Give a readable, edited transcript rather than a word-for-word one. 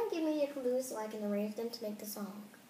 mind giving me a clue so I can arrange them to make the song?